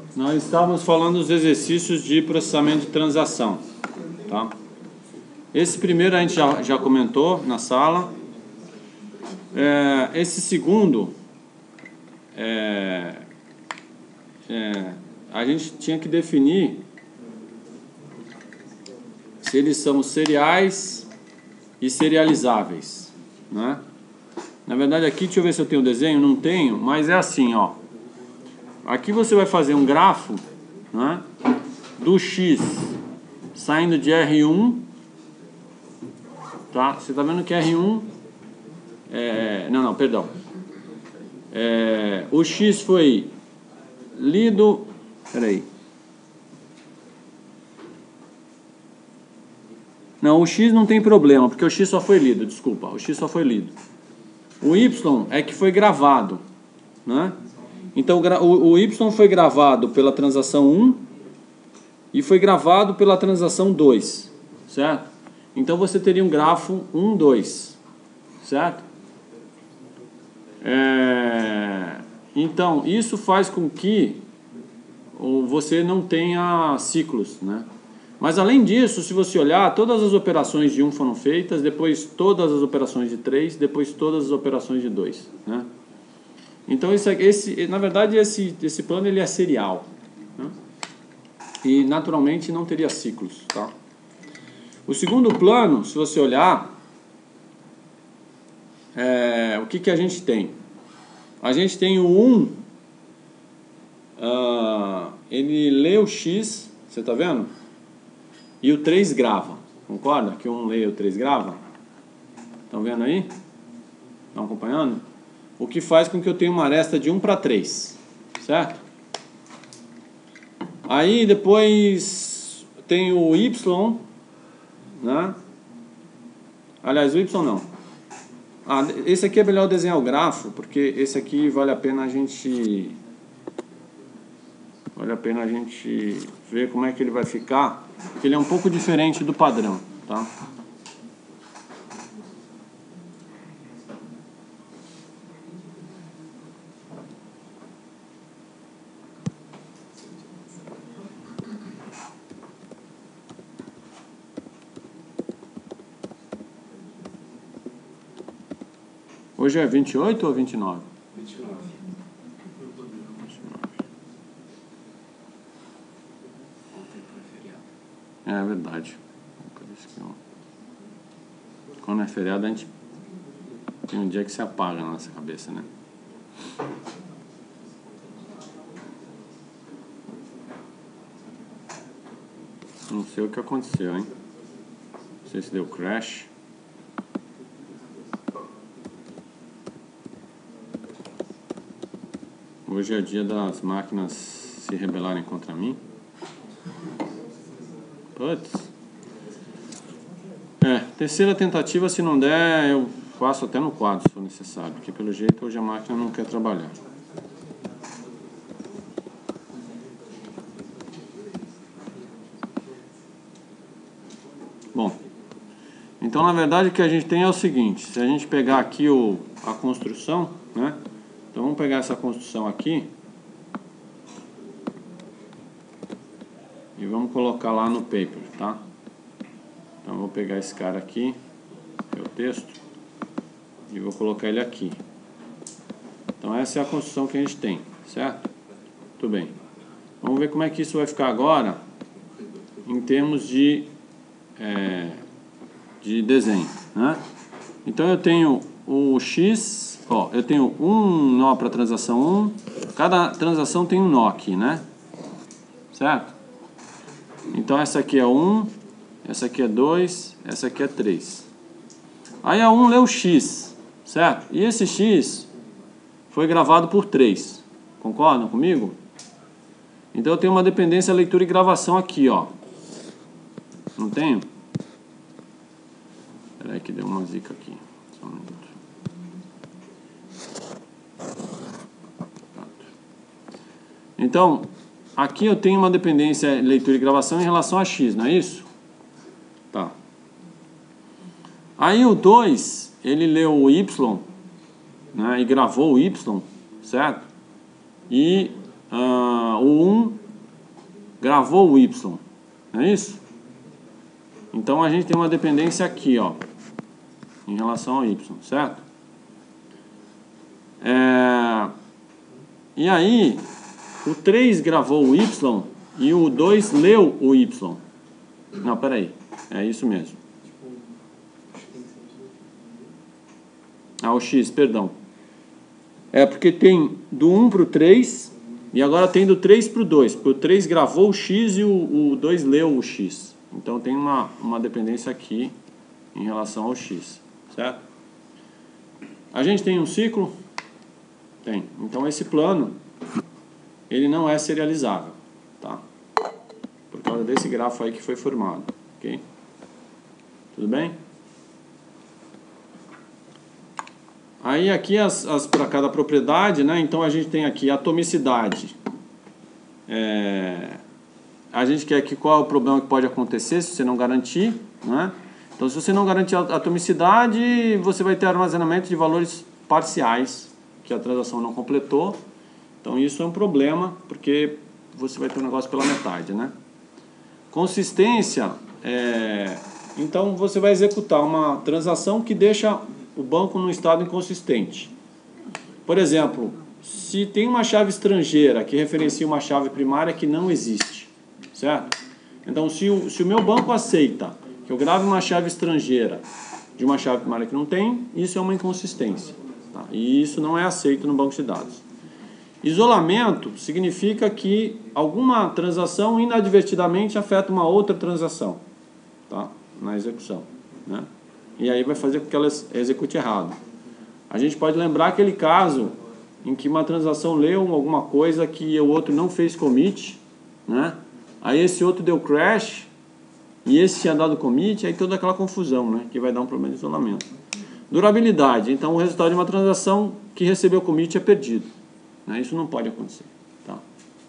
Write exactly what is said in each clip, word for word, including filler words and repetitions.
Nós estávamos falando dos exercícios de processamento de transação, tá? Esse primeiro a gente já, já comentou na sala. É, esse segundo, é, é, a gente tinha que definir se eles são seriais e serializáveis, né? Na verdade aqui, deixa eu ver se eu tenho o desenho, não tenho, mas é assim, ó. Aqui você vai fazer um grafo, né, do X saindo de R um, tá? Você tá vendo que R um é, não, não, perdão. É, o X foi lido, peraí. Não, o X não tem problema, porque o X só foi lido, desculpa, o X só foi lido. O Y é que foi gravado, né? Então o, o Y foi gravado pela transação um e foi gravado pela transação dois, certo? Então você teria um grafo um, dois, certo? É, então isso faz com que você não tenha ciclos, né? Mas além disso, se você olhar, todas as operações de um foram feitas, depois todas as operações de três, depois todas as operações de dois, né? Então esse, esse, na verdade esse, esse plano ele é serial, né? E naturalmente não teria ciclos, tá? O segundo plano, se você olhar, é, o que, que a gente tem? A gente tem o um, uh, ele lê o X, você está vendo? E o três grava, concorda? Que o um lê e o três grava. Estão vendo aí? Estão acompanhando? O que faz com que eu tenha uma aresta de um para três, certo? Aí depois tem o Y, né? Aliás, o Y não. Ah, esse aqui é melhor desenhar o grafo, porque esse aqui vale a pena a gente vale a pena a gente ver como é que ele vai ficar, porque ele é um pouco diferente do padrão, tá? Hoje é vinte e oito ou vinte e nove? vinte e nove. É verdade. Quando é feriado a gente tem um dia que se apaga na nossa cabeça, né? Não sei o que aconteceu, hein? Não sei se deu crash. Hoje é dia das máquinas se rebelarem contra mim. Putz. É, terceira tentativa, se não der, eu faço até no quadro, se for necessário. Porque pelo jeito hoje a máquina não quer trabalhar. Bom, então na verdade o que a gente tem é o seguinte. Se a gente pegar aqui o, a construção, né? Então vamos pegar essa construção aqui e vamos colocar lá no paper, tá? Então eu vou pegar esse cara aqui, que é o texto, e vou colocar ele aqui. Então essa é a construção que a gente tem, certo? Muito bem. Vamos ver como é que isso vai ficar agora em termos de, é, de desenho, né? Então eu tenho o X... Ó, eu tenho um nó para transação um, cada transação tem um nó aqui, né? Certo? Então essa aqui é um, essa aqui é dois, essa aqui é três. Aí a um lê o X, certo? E esse X foi gravado por três. Concordam comigo? Então eu tenho uma dependência leitura e gravação aqui, ó. Não tenho? Espera aí que deu uma zica aqui. Só um minuto. Então, aqui eu tenho uma dependência leitura e gravação em relação a X, não é isso? Tá. Aí o dois, ele leu o Y, né, e gravou o Y, certo? E uh, o um gravou o Y, não é isso? Então a gente tem uma dependência aqui, ó, em relação ao Y, certo? É... E aí, o três gravou o Y e o dois leu o Y. Não, peraí, é isso mesmo. Ah, o X, perdão. É porque tem do um para o três e agora tem do três para o dois. Porque o três gravou o X e o, o dois leu o X. Então tem uma, uma dependência aqui em relação ao X, certo? A gente tem um ciclo? Tem. Então esse plano, ele não é serializável, tá? Por causa desse grafo aí que foi formado, ok? Tudo bem? Aí aqui as, as para cada propriedade, né? Então a gente tem aqui atomicidade. É, a gente quer que qual é o problema que pode acontecer se você não garantir, né? Então se você não garantir a atomicidade, você vai ter armazenamento de valores parciais que a transação não completou. Então isso é um problema, porque você vai ter um negócio pela metade, né? Consistência, é, então você vai executar uma transação que deixa o banco num estado inconsistente. Por exemplo, se tem uma chave estrangeira que referencia uma chave primária que não existe, certo? Então, se o, se o meu banco aceita que eu grave uma chave estrangeira de uma chave primária que não tem, isso é uma inconsistência, tá? E isso não é aceito no banco de dados. Isolamento significa que alguma transação inadvertidamente afeta uma outra transação, tá? Na execução, né? E aí vai fazer com que ela execute errado. A gente pode lembrar aquele caso em que uma transação leu alguma coisa que o outro não fez commit, né? Aí esse outro deu crash e esse tinha dado commit, aí toda aquela confusão, né? Que vai dar um problema de isolamento. Durabilidade. Então o resultado de uma transação que recebeu commit é perdido, né? Isso não pode acontecer, tá?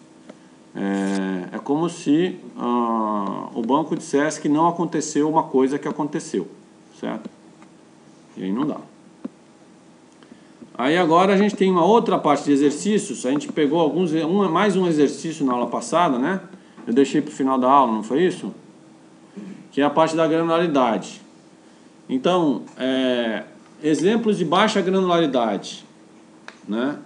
É, é como se ah, o banco dissesse que não aconteceu uma coisa que aconteceu, certo? E aí não dá. Aí agora a gente tem uma outra parte de exercícios. A gente pegou alguns, um, mais um exercício na aula passada, né? Eu deixei para o final da aula, não foi isso? Que é a parte da granularidade. Então, é, exemplos de baixa granularidade, né?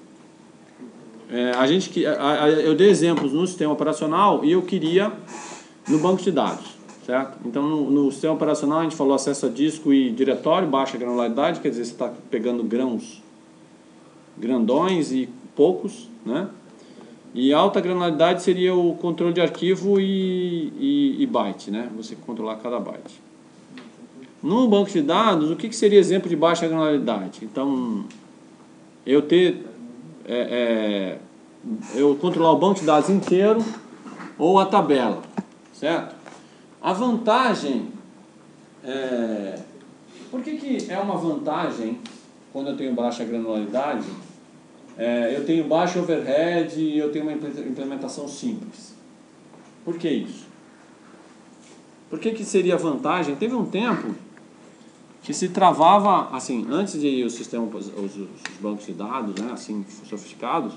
É, a gente, a, a, eu dei exemplos no sistema operacional e eu queria no banco de dados. Certo? Então, no, no sistema operacional, a gente falou acesso a disco e diretório, baixa granularidade, quer dizer, você está pegando grãos grandões e poucos, né? E alta granularidade seria o controle de arquivo e, e, e byte, né? Você controlar cada byte. No banco de dados, o que, que seria exemplo de baixa granularidade? Então, eu ter... É, é, eu controlar o banco de dados inteiro ou a tabela, certo? A vantagem, é, por que, que é uma vantagem quando eu tenho baixa granularidade? É, eu tenho baixo overhead e eu tenho uma implementação simples. Por que isso? Por que, que seria vantagem? Teve um tempo que se travava, assim, antes de o sistema, os, os bancos de dados, né, assim, sofisticados,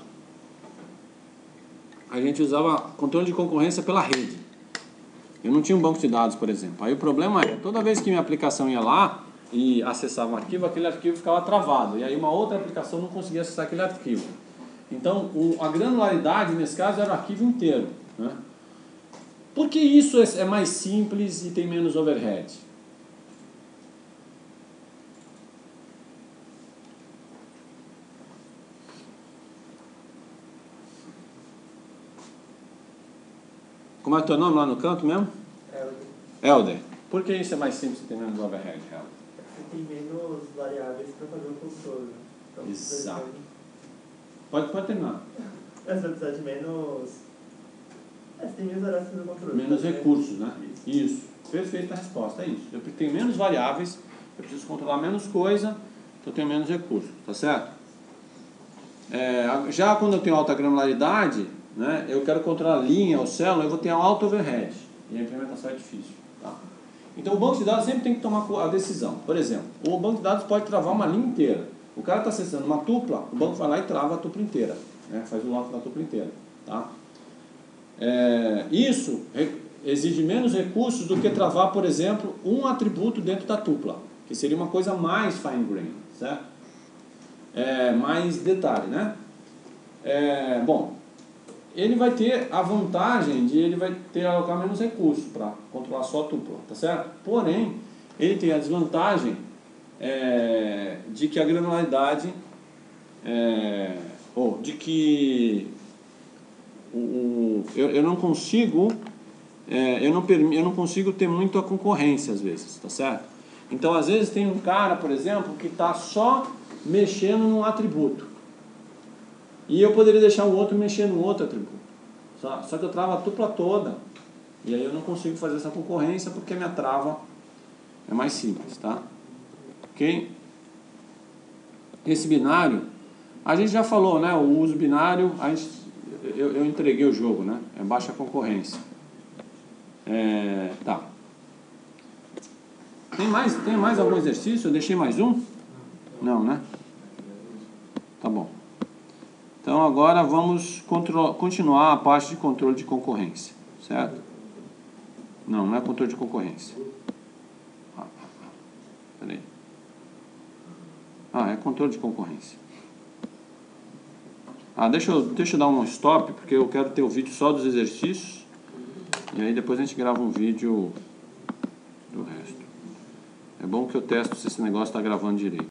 a gente usava controle de concorrência pela rede. Eu não tinha um banco de dados, por exemplo. Aí o problema é, toda vez que minha aplicação ia lá e acessava um arquivo, aquele arquivo ficava travado. E aí uma outra aplicação não conseguia acessar aquele arquivo. Então, o, a granularidade, nesse caso, era o arquivo inteiro, né? Por que isso é, é mais simples e tem menos overhead? Como é o teu nome lá no canto mesmo? Helder. Helder. Por que isso é mais simples e tem menos overhead, Helder? Você tem menos variáveis para fazer o controle. Então, Exato. Pode, pode terminar. Você vai precisar de menos... É, você tem menos variáveis para fazer o controle. Menos né? recursos, né? Isso. Isso. Perfeita a resposta, é isso. Eu tenho menos variáveis, eu preciso controlar menos coisa, então eu tenho menos recursos, tá certo? É, já quando eu tenho alta granularidade, né, eu quero controlar a linha ou célula, eu vou ter um alto overhead. E a implementação é difícil. Tá? Então o banco de dados sempre tem que tomar a decisão. Por exemplo, o banco de dados pode travar uma linha inteira. O cara está acessando uma tupla, o banco vai lá e trava a tupla inteira. Né? Faz o lock da tupla inteira. Tá? É, isso exige menos recursos do que travar, por exemplo, um atributo dentro da tupla, que seria uma coisa mais fine-grained, certo? É, mais detalhe, né? É, bom, ele vai ter a vantagem de ele vai ter alocar menos recursos para controlar só a tupla, tá certo? Porém, ele tem a desvantagem é, de que a granularidade, é, ou de que o, o, eu, eu não consigo é, eu, não permi, eu não consigo ter muita concorrência às vezes, tá certo? Então, às vezes tem um cara, por exemplo, que está só mexendo num atributo. E eu poderia deixar o outro mexer no outro atributo. Só, só que eu travo a tupla toda. E aí eu não consigo fazer essa concorrência porque a minha trava é mais simples, tá? Ok? Esse binário, a gente já falou, né? O uso binário, a gente, eu, eu entreguei o jogo, né? É baixa concorrência. É, tá. Tem mais, tem mais algum exercício? Eu deixei mais um? Não, né? Tá bom. Então agora vamos continuar a parte de controle de concorrência, certo? Não, não é controle de concorrência. Ah, peraí. Ah, é controle de concorrência. Ah, deixa eu, deixa eu dar um stop, porque eu quero ter o vídeo só dos exercícios. E aí depois a gente grava um vídeo do resto. É bom que eu testo se esse negócio está gravando direito.